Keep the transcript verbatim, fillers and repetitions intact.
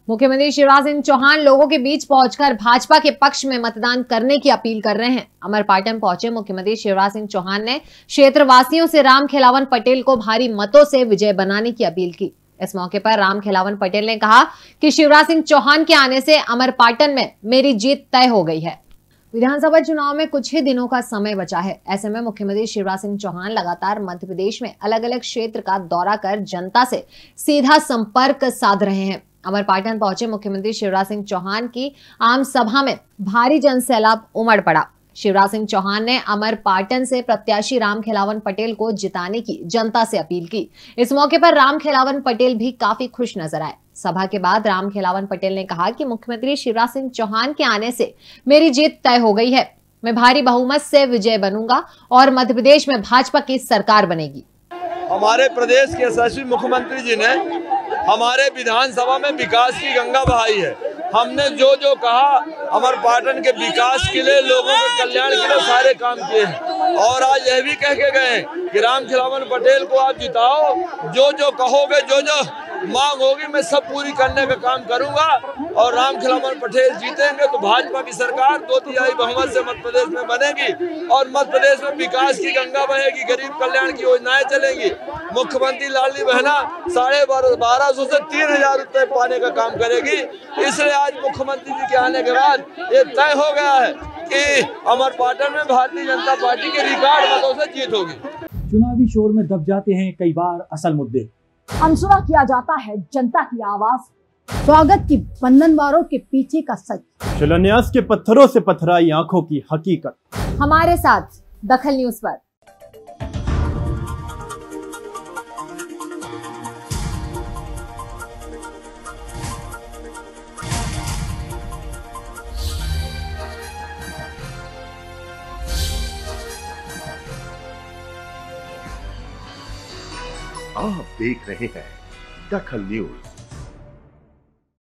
मुख्यमंत्री शिवराज सिंह चौहान लोगों के बीच पहुंचकर भाजपा के पक्ष में मतदान करने की अपील कर रहे हैं। अमरपाटन पहुंचे मुख्यमंत्री शिवराज सिंह चौहान ने क्षेत्रवासियों से राम खेलावन पटेल को भारी मतों से विजय बनाने की अपील की। इस मौके पर राम खेलावन पटेल ने कहा कि शिवराज सिंह चौहान के आने से अमरपाटन में मेरी जीत तय हो गई है। विधानसभा चुनाव में कुछ ही दिनों का समय बचा है। ऐसे में मुख्यमंत्री शिवराज सिंह चौहान लगातार मध्य प्रदेश में अलग अलग क्षेत्र का दौरा कर जनता से सीधा संपर्क साध रहे हैं। अमरपाटन पहुंचे मुख्यमंत्री शिवराज सिंह चौहान की आम सभा में भारी जनसैलाब उमड़ पड़ा। शिवराज सिंह चौहान ने अमरपाटन से प्रत्याशी राम खेलावन पटेल को जिताने की जनता से अपील की। इस मौके पर राम खेलावन पटेल भी काफी खुश नजर आए। सभा के बाद राम खेलावन पटेल ने कहा कि मुख्यमंत्री शिवराज सिंह चौहान के आने से मेरी जीत तय हो गई है। मैं भारी बहुमत से विजय बनूंगा और मध्य प्रदेश में भाजपा की सरकार बनेगी। हमारे प्रदेश के यशस्वी मुख्यमंत्री जी ने हमारे विधानसभा में विकास की गंगा बहाई है। हमने जो जो कहा अमरपाटन के विकास के लिए, लोगों के कल्याण के लिए सारे काम किए हैं और आज यह भी कह के गए कि राम खेलावन पटेल को आप जिताओ, जो जो कहोगे, जो जो मांग होगी मैं सब पूरी करने का काम करूंगा और राम खेलावन पटेल जीतेंगे तो भाजपा की सरकार दो तिहाई बहुमत से मध्य प्रदेश में बनेगी और मध्य प्रदेश में विकास की गंगा बहेगी, गरीब कल्याण की योजनाएं चलेंगी। मुख्यमंत्री लाडली बहना साढ़े बारह सौ से तीन हजार रुपए पाने का काम करेगी। इसलिए आज मुख्यमंत्री जी के आने के बाद ये तय हो गया है कि अमरपाटन में भारतीय जनता पार्टी के रिकॉर्ड मतों से जीत होगी। चुनावी शोर में दब जाते हैं कई बार असल मुद्दे। अनसुना किया जाता है जनता की आवाज, स्वागत की बंधनवारों के पीछे का सच, शिलान्यास के पत्थरों से पथराई आंखों की हकीकत। हमारे साथ दखल न्यूज पर। आप देख रहे हैं दखल न्यूज।